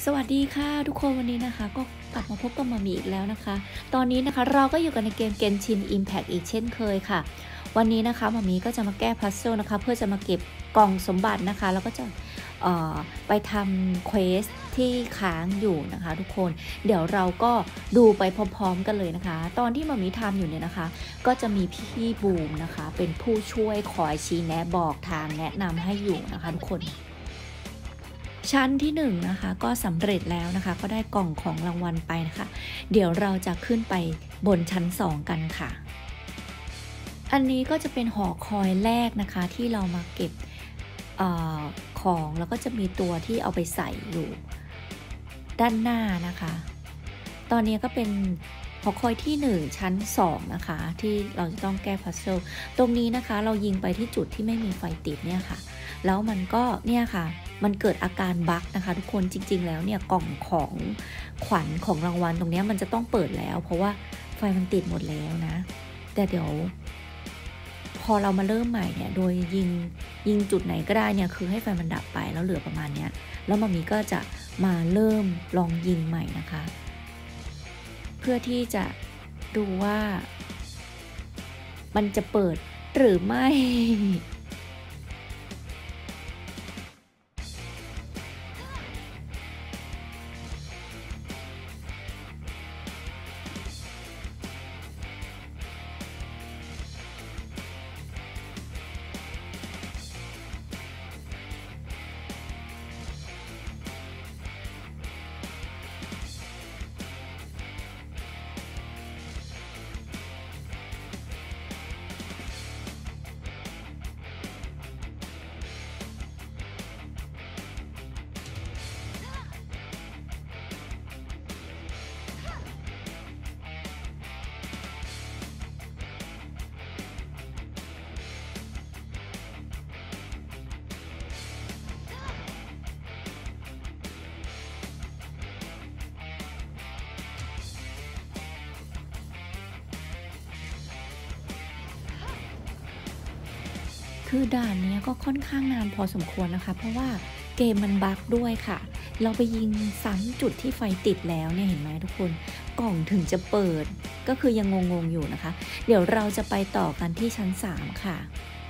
สวัสดีค่ะทุกคนวันนี้นะคะก็กลับมาพบกับมามีอีกแล้วนะคะตอนนี้นะคะเราก็อยู่กันในเกม Genshin Impact อีกเช่นเคยค่ะวันนี้นะคะมามีก็จะมาแก้พัซเซิลนะคะเพื่อจะมาเก็บกล่องสมบัตินะคะแล้วก็จะไปทำเควสที่ค้างอยู่นะคะทุกคนเดี๋ยวเราก็ดูไปพร้อมๆกันเลยนะคะตอนที่มามีทำอยู่เนี่ยนะคะก็จะมีพี่บูมนะคะเป็นผู้ช่วยคอยชี้แนะบอกทางแนะนำให้อยู่นะคะทุกคนชั้นที่1นะคะก็สำเร็จแล้วนะคะก็ได้กล่องของรางวัลไปนะคะเดี๋ยวเราจะขึ้นไปบนชั้น2กันค่ะอันนี้ก็จะเป็นหอคอยแรกนะคะที่เรามาเก็บของแล้วก็จะมีตัวที่เอาไปใส่อยู่ด้านหน้านะคะตอนนี้ก็เป็นหอคอยที่1ชั้น2นะคะที่เราจะต้องแก้พัซเซิลตรงนี้นะคะเรายิงไปที่จุดที่ไม่มีไฟติดเนี่ยค่ะแล้วมันก็เนี่ยค่ะมันเกิดอาการบั๊กนะคะทุกคนจริงๆแล้วเนี่ยกล่องของขวัญของรางวัลตรงนี้มันจะต้องเปิดแล้วเพราะว่าไฟมันติดหมดแล้วนะแต่เดี๋ยวพอเรามาเริ่มใหม่เนี่ยโดยยิงจุดไหนก็ได้เนี่ยคือให้ไฟมันดับไปแล้วเหลือประมาณเนี้ยแล้วมามีก็จะมาเริ่มลองยิงใหม่นะคะเพื่อที่จะดูว่ามันจะเปิดหรือไม่คือด่านนี้ก็ค่อนข้างนานพอสมควรนะคะเพราะว่าเกมมันบั๊กด้วยค่ะเราไปยิงซ้ำจุดที่ไฟติดแล้วเนี่ยเห็นไหมทุกคนกล่องถึงจะเปิดก็คือยังงงๆอยู่นะคะเดี๋ยวเราจะไปต่อกันที่ชั้น3ค่ะ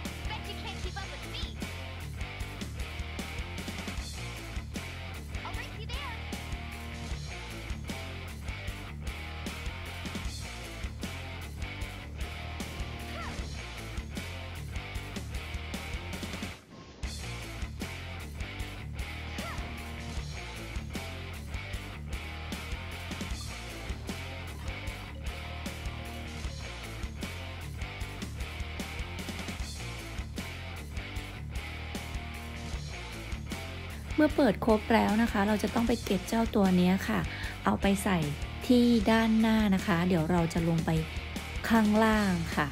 เมื่อเปิดครบแล้วนะคะเราจะต้องไปเก็บเจ้าตัวนี้ค่ะเอาไปใส่ที่ด้านหน้านะคะเดี๋ยวเราจะลงไปข้างล่างค่ะ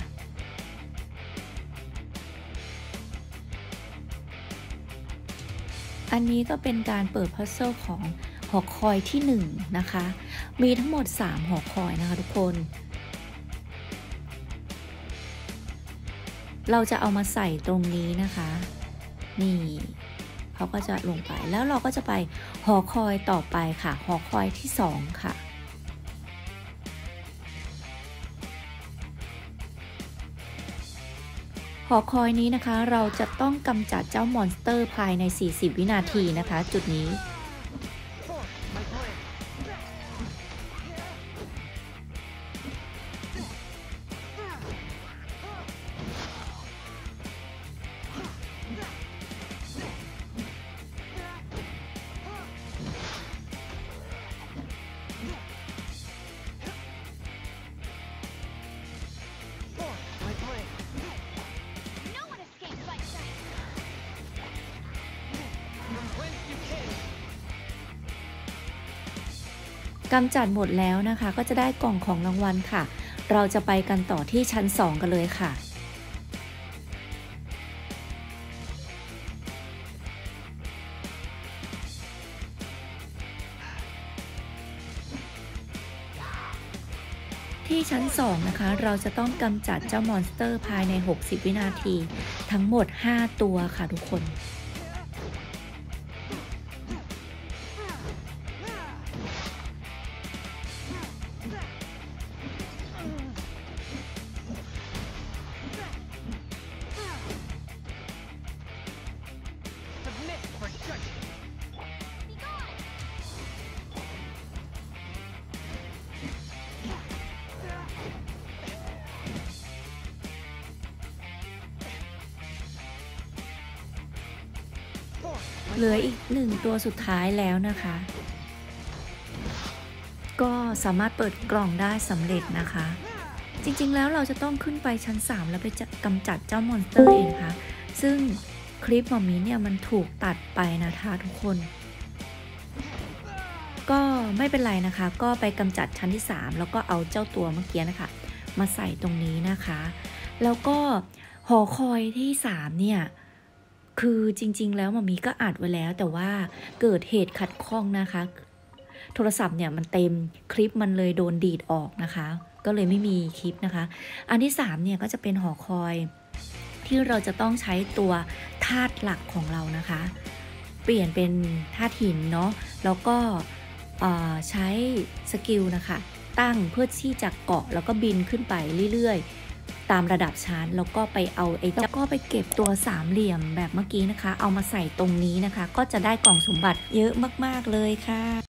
อันนี้ก็เป็นการเปิดพัซเซิลของหอคอยที่1นะคะมีทั้งหมด3หอคอยนะคะทุกคนเราจะเอามาใส่ตรงนี้นะคะนี่เขาก็จะลงไปแล้วเราก็จะไปหอคอยต่อไปค่ะหอคอยที่2ค่ะหอคอยนี้นะคะเราจะต้องกำจัดเจ้ามอนสเตอร์ภายใน40วินาทีนะคะจุดนี้กำจัดหมดแล้วนะคะก็จะได้กล่องของรางวัลค่ะเราจะไปกันต่อที่ชั้น2กันเลยค่ะที่ชั้น2นะคะเราจะต้องกำจัดเจ้ามอนสเตอร์ภายใน60วินาทีทั้งหมด5ตัวค่ะทุกคนเหลืออีก1ตัวสุดท้ายแล้วนะคะก็สามารถเปิดกล่องได้สำเร็จนะคะจริงๆแล้วเราจะต้องขึ้นไปชั้น3แล้วไปกำจัดเจ้ามอนสเตอร์เองค่ะซึ่งคลิปมามีเนี่ยมันถูกตัดไปนะคะทุกคนก็ไม่เป็นไรนะคะก็ไปกำจัดชั้นที่3แล้วก็เอาเจ้าตัวเมื่อกี้นะคะมาใส่ตรงนี้นะคะแล้วก็หอคอยที่3เนี่ยคือจริงๆแล้วมามีก็อัดไว้แล้วแต่ว่าเกิดเหตุขัดข้องนะคะโทรศัพท์เนี่ยมันเต็มคลิปมันเลยโดนดีดออกนะคะก็เลยไม่มีคลิปนะคะอันที่3เนี่ยก็จะเป็นหอคอยที่เราจะต้องใช้ตัวธาตุหลักของเรานะคะเปลี่ยนเป็นธาตุหินเนาะแล้วก็ใช้สกิลนะคะตั้งเพื่อที่จะเกาะแล้วก็บินขึ้นไปเรื่อยๆตามระดับชั้นแล้วก็ไปเอาแล้วก็ไปเก็บตัว3เหลี่ยมแบบเมื่อกี้นะคะเอามาใส่ตรงนี้นะคะก็จะได้กล่องสมบัติเยอะมากๆเลยค่ะ